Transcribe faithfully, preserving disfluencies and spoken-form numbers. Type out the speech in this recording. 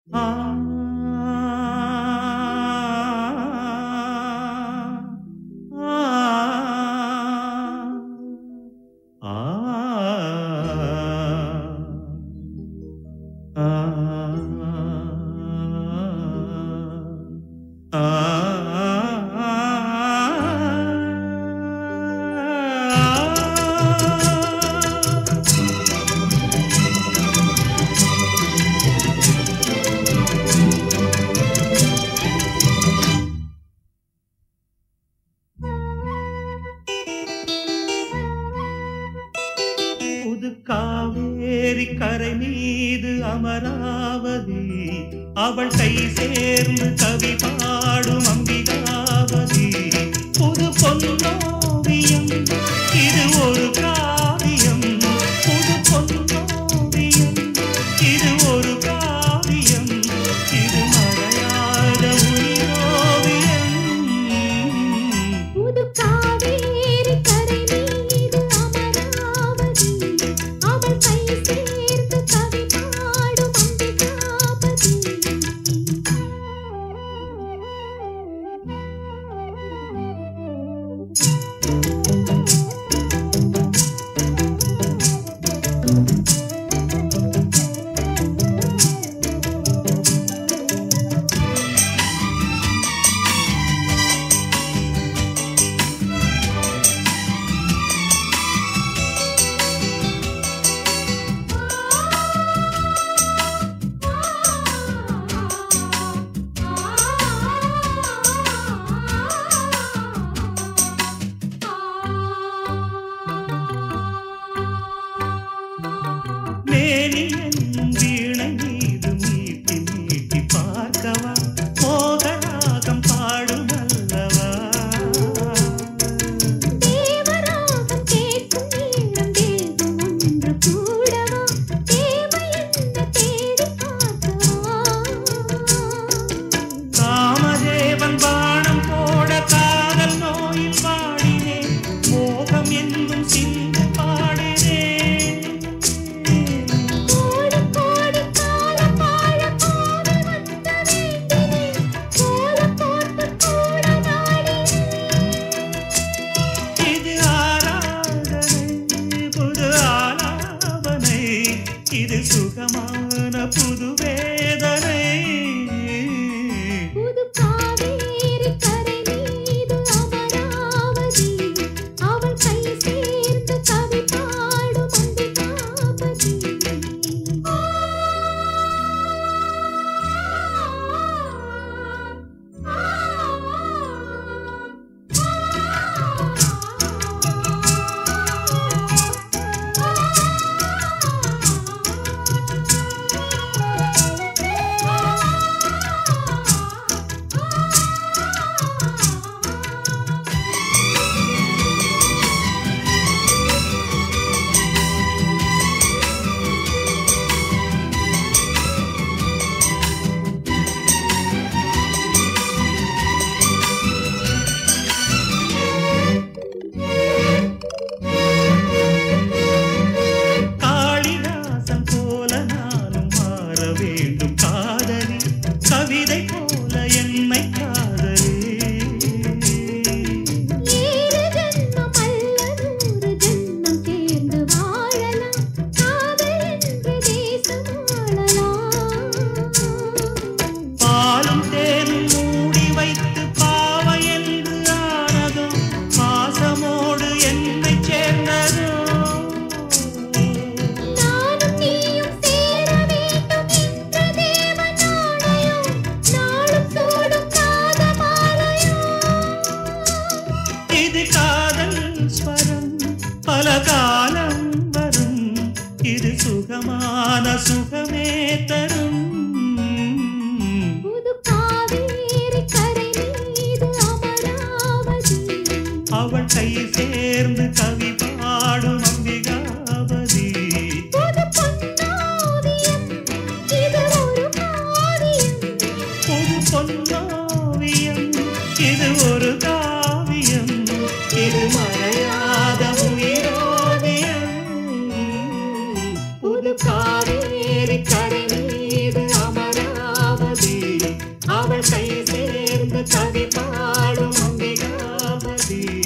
காவேரி கரை மீது அமராவதி அவள் கை சேர்ந்து கவி பாடும் அம்பிகாவதி புது பொன்னோவியம் இது ஒரு காவியம் புது பொன்னோவியம் இது ஒரு காவியம் இது மறையாத உயிரோவியம் புது காவேரி கரை மீது அமராவதி அவள் கை சேர்ந்து கவி பாடும் அம்பிகாபதி வீணை மீது மீட்டி மீட்டி பார்க்கவா மோகராகம் பாடுமல்லவா தேவராகம் கேட்கும் நேரம் தேவம் ஒன்று கூடவா தேவை என்ன தேடி பார்க்கவா காமதேவன் பானம் போட காதல் நோயில் பாடினேன் மோகம் என்னும் சிந்து பாடினேன் இது சுகமான புது வேதனை புது காவேரி கரை மீது அமராவதி அவள் கை சேர்ந்து கவி பாடும் அம்பிகாபதி வேண்டும் காதலி கவிதை போல என்னை காதலி ஏழு ஜென்மம் அல்ல நூறு ஜென்மம் சேர்ந்து வாழலாம் காதல் என்று தேசம் வாழலாம் பாலும் தேனும் மூடி வைத்து பாவை என்று ஆனதோ பாசமோடு என்னை சேர்ந்ததோ இது காதல் ஸ்வரம் பல காலம் வரும் இது சுகமான சுகமே தரும் புது காவேரி கரை மீது அமராவதி அவள் கை சேர்ந்து கவி பாடும் அம்பிகாபதி புது பொன்னோவியம் இது ஒரு காவியம் புது பொன்னோவியம் இது ஒரு காவியம் இது மறையாத உயிரோவியம் புது காவேரி கரை மீது அமரா அவள் கை சேர்ந்து கவி பாடும் அம்பிகாபதி.